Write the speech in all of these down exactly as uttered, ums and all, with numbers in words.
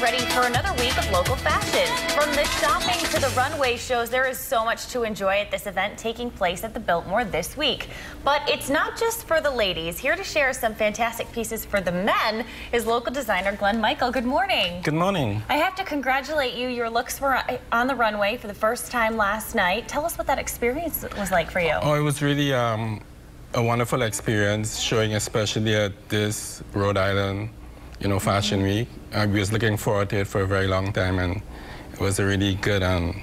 ready for another week of local fashion. From the shopping to the runway shows, there is so much to enjoy at this event taking place at the Biltmore this week. But it's not just for the ladies. Here to share some fantastic pieces for the men is local designer Glen. Good morning. Good morning. I have to congratulate you. Your looks were on the runway for the first time last night. Tell us what that experience was like for you. Oh, it was really um, a wonderful experience, showing especially at this Rhode Island, you know, Fashion mm-hmm. Week. I was looking forward to it for a very long time, and it was a really good and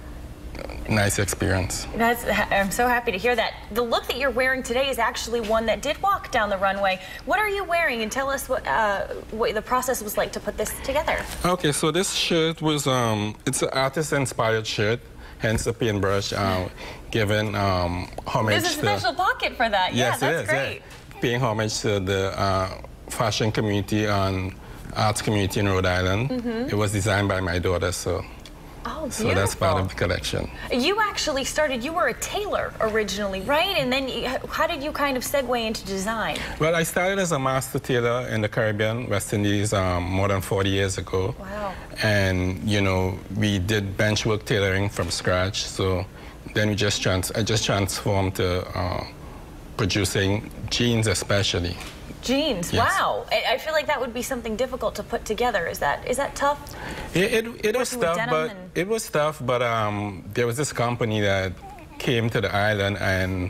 nice experience. That's, I'm so happy to hear that. The look that you're wearing today is actually one that did walk down the runway. What are you wearing? And tell us what, uh, what the process was like to put this together. Okay, so this shirt was, um, it's an artist-inspired shirt, hence the paintbrush, uh, given um, homage to... There's a special pocket for that. Yes, yeah, it that's is, great. Yeah. Paying homage to the uh, fashion community and arts community in Rhode Island. Mm-hmm. It was designed by my daughter, so... Oh, so that's part of the collection. You actually started, you were a tailor originally, right? And then you, how did you kind of segue into design? Well, I started as a master tailor in the Caribbean, West Indies, um, more than forty years ago. Wow. And, you know, we did benchwork tailoring from scratch. So then we just trans I just transformed to uh, producing jeans especially. Jeans, yes. Wow. I feel like that would be something difficult to put together. Is that is that tough? It, it, it was tough, but and... it was tough, but um, there was this company that came to the island, and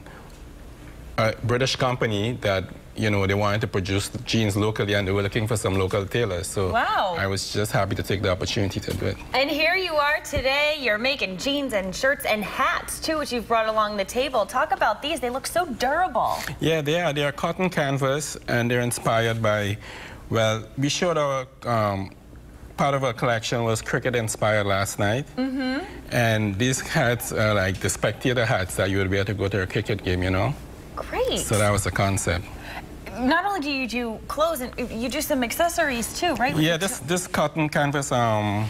a British company that, you know, they wanted to produce jeans locally, and they were looking for some local tailors. So wow. I was just happy to take the opportunity to do it. And here you are today. You're making jeans and shirts and hats, too, which you've brought along the table. Talk about these. They look so durable. Yeah, they are. They are cotton canvas, and they're inspired by, well, we showed our, um, part of our collection was cricket-inspired last night. Mm-hmm. And these hats are like the spectator hats that you would wear to go to a cricket game, you know? Great. So that was the concept. Not only do you do clothes, and you do some accessories too, right? Yeah, this this cotton canvas um,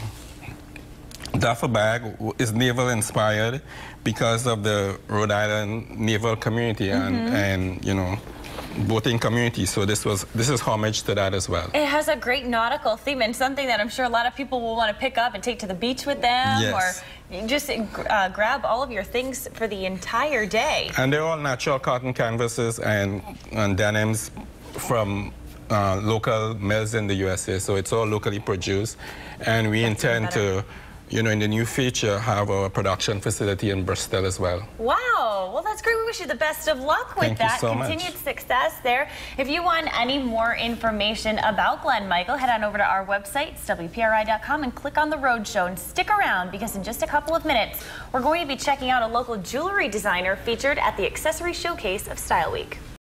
duffel bag is naval inspired because of the Rhode Island naval community mm-hmm. and and you know, boating community. So this was this is homage to that as well. It has a great nautical theme and something that I'm sure a lot of people will want to pick up and take to the beach with them, yes. or just uh, grab all of your things for the entire day. And they're all natural cotton canvases and, and denims from uh, local mills in the U S A. So it's all locally produced, and we That's intend to, you know, in the new future, have our production facility in Bristol as well. Wow, well, that's great. We wish you the best of luck with Thank that. You so Continued much. success there. If you want any more information about Glen Michael, head on over to our website, it's W P R I dot com, and click on the Rhode Show. And stick around, because in just a couple of minutes, we're going to be checking out a local jewelry designer featured at the accessory showcase of Style Week.